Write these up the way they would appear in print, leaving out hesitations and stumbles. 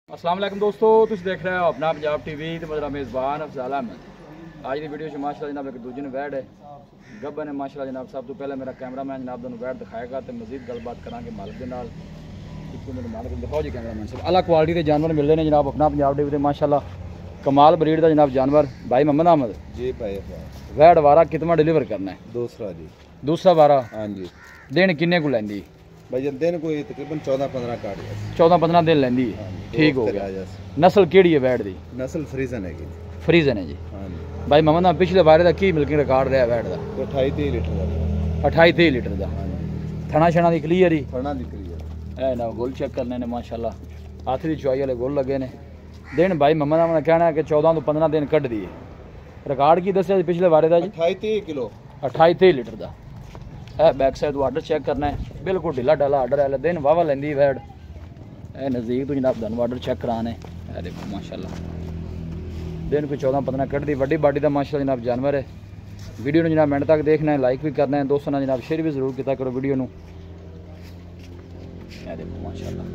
अस्सलाम वालेकुम दोस्तों, तुम देख रहे हो अपना पंजाब टीवी तो मेरा मेज़बान अफजाल अहमद। आज की वीडियो माशाल्लाह जनाब एक दूजे ने वैड है गब्बन है माशाल्लाह जनाब। सब तो पहले मेरा कैमरामैन जनाब दोनों वैड दिखाएगा तो मजीद गलबात करांगे मालिक के नाल। मालिक दिखाओ जी कैमरामैन साहब। अलग क्वालिटी के जानवर मिल रहे हैं जनाब अपना पंजाब टीवी माशाल्लाह। कमाल ब्रीड का जनाब जानवर। भाई मोहम्मद अहमद जी भाई वैड वारा कितना डिलीवर करना है? दूसरा जी दूसरा वारा। हाँ जी दिन किन्ने को लैंदी? भाई दिन कोई तकरीबन 14-15 काट गया। 14-15 दिन लैंदी है। ठीक हो गया। नस्ल केड़ी है वैड दी? नस्ल फ्रीजन है फ्रीजन है जी। हाँ जी भाई मोहम्मद अहमद पिछले बारे का की मिल्किंग रिकॉर्ड रहा वैड का? 28-30 लीटर का। 28-30 लीटर का। हाँ जी थना छना दी क्लीयर ही? थना दी क्लियर है ना। गोल चेक करने ने माशाल्लाह हाथ की चुआई वाले गोल लगे ने। दिन भाई मोहम्मद अहमद का कहना है कि 14 तो 15 दिन कट दिए। रिकॉर्ड की दसिया पिछले बारे का जी? 28-30 किलो 28-30 लीटर का है। बैक साइड आर्डर चेक करना है, बिल्कुल ढिला ढाला आर्डर है। दिन वाहवा लेंदी वैड है नज़दीक तो जनाब धन आर्डर चेक कराने है। देखो माशाल्लाह दिन कोई 14-15 कट दी। वड्डी बाडी का माशाल्लाह जनाब जानवर है। वीडियो ने जनाब मिनट तक देखना है, लाइक भी करना है, दोस्तों ने जनाब शेयर भी जरूर किया करो वीडियो नू। देखो माशाल्लाह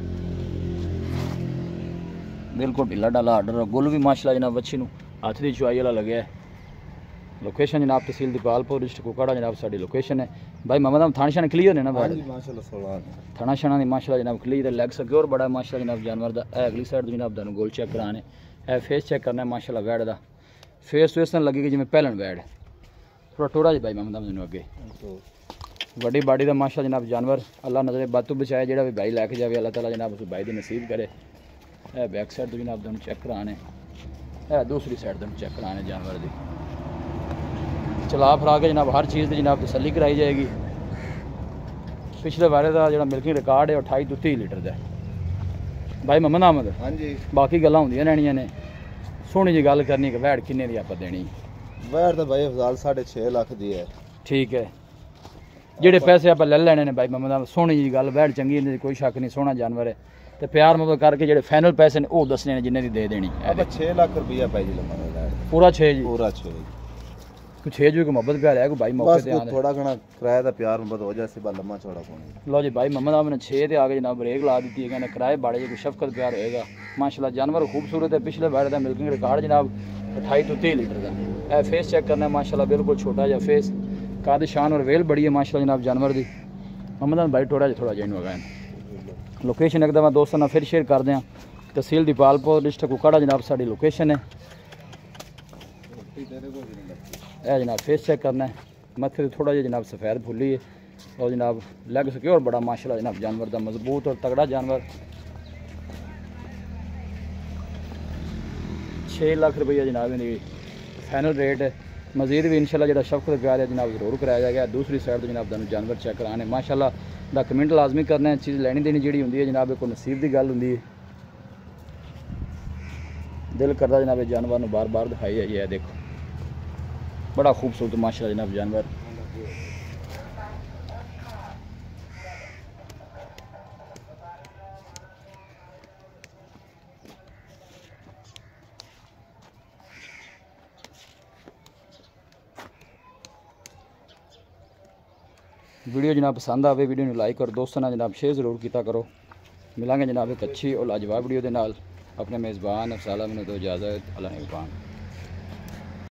बिल्कुल ढिला ढाला आर्डर। गुल भी माशाल्लाह जनाब अच्छी नू हाथ की चुआई वाला लगे है। लोकेशन जनाब तहसील दीपालपुर डिस्ट्रिक्ट कुकाड़ा जनाब साड़ी लोकेशन है। भाई मोहम्मद अहमद थाना शाना क्लियर है ना? हाँ जी माशाल्लाह सवाल थाना शाना दी माशाल्लाह जनाब क्लियर है। लेग सिक्योर बड़ा है माशाल्लाह जनाब जानवर दा। अगली साइड जनाब दानू गोल चेक कराने है। फेस चेक करना है माशाल्लाह वैड दा। फेस तो इस तरह लगेगी जिवें पहलन वैड थोड़ा टोड़ा जी। भाई मोहम्मद अहमद नू अगे वड्डी बाडी दा माशाल्लाह जनाब जानवर। अल्लाह नजरे बातू बचाए जेड़ा भी भाई लैके जाए अल्लाह ताला जनाब उस भाई दी नसीब करे। है बैक साइड तो जनाब दानू चेक कराने है। दूसरी साइड दानू चेक कराने जानवर दी। चला फरा के जनाब हर चीज़ की जनाब तसल्ली कराई जाएगी। पिछले बारे का जो मिल्किंग रिकॉर्ड है 28 तो 30 लीटर का। भाई मोहम्मद अहमद हाँ जी बाकी गल्लां होंदियां रहनियां ने, सोहनी जी गल करनी कि वैड किन्ने दी आपां देनी? वैड तो भाई अफजाल 6.5 लाख दी है। ठीक है जेडे पैसे आप ले लेने ने भाई मोहम्मद अहमद सोहनी जी गल। वैड चंगी इहदे कोई शक नहीं, सोहना जानवर है तो प्यार मतलब करके जेडे फाइनल पैसे ने वो दसने ने जिन्ने दी दे देनी। 6 लाख रुपया भाई जी लगा पूरा 6 जी? पूरा 6 कुछ 6 जो मोहब्बत प्यार है कोई भाई मौके ते आंदे थोड़ा घना किराए का प्यार मोहब्बत हो जाए बा लम्मा चौड़ा कोनी। लो जी भाई मोहम्मद अहमद ने 6 ते आगे जनाब ब्रेक ला दी है। कहना किराए बाड़े कोई शफकत प्यार होएगा माशाल्लाह। जानवर खूबसूरत है। पिछले बारे का मिल्किंग रिकॉर्ड जनाब 28 तो 30 लीटर का है। फेस चेक करना है माशाल्लाह बिल्कुल छोटा जा फेस। काद शान और वेल बड़ी है माशाल्लाह जनाब जानवर दी। मोहम्मद अहमद भाई थोड़ा जेन होगा। लोकेशन एक दफ़ा दोस्तों फिर शेयर कर दें। तहसील दीपालपुर डिस्ट्रिक्ट कुकाड़ा जनाब साड़ी लोकेशन है। जनाब फेस चेक करना है। मत्थे थोड़ा जिहा जनाब सफ़ेद फुली है और जनाब लैग सिक्योर बड़ा माशाल्लाह जनाब जानवर दा मजबूत और तगड़ा जानवर। 6 लाख रुपया जनाब इनकी फाइनल रेट है। मजीद भी इंशाल्लाह जो शफकत प्यार है जनाब जरूर कराया जाएगा। दूसरी साइड तो जनाब दानू जानवर चेक कराने माशाल्लाह दा कमेंट लाजमी करना है। चीज़ लैनी देनी जी होंगी है जनाब एक नसीब की गल होंगी है। दिल करता जनाब जानवर बार बार दिखाई जाइए। देखो बड़ा खूबसूरत माशाल्लाह जनाब जानवर। वीडियो जनाब पसंद आवे वीडियो में लाइक और दोस्तों ने जनाब शेयर जरूर किया करो। मिलेंगे जनाब एक अच्छी और लाजवाब वीडियो के नाल। अपने मेज़बान अफजाल अहमद को इजाज़त। अल्लाह निगहबान।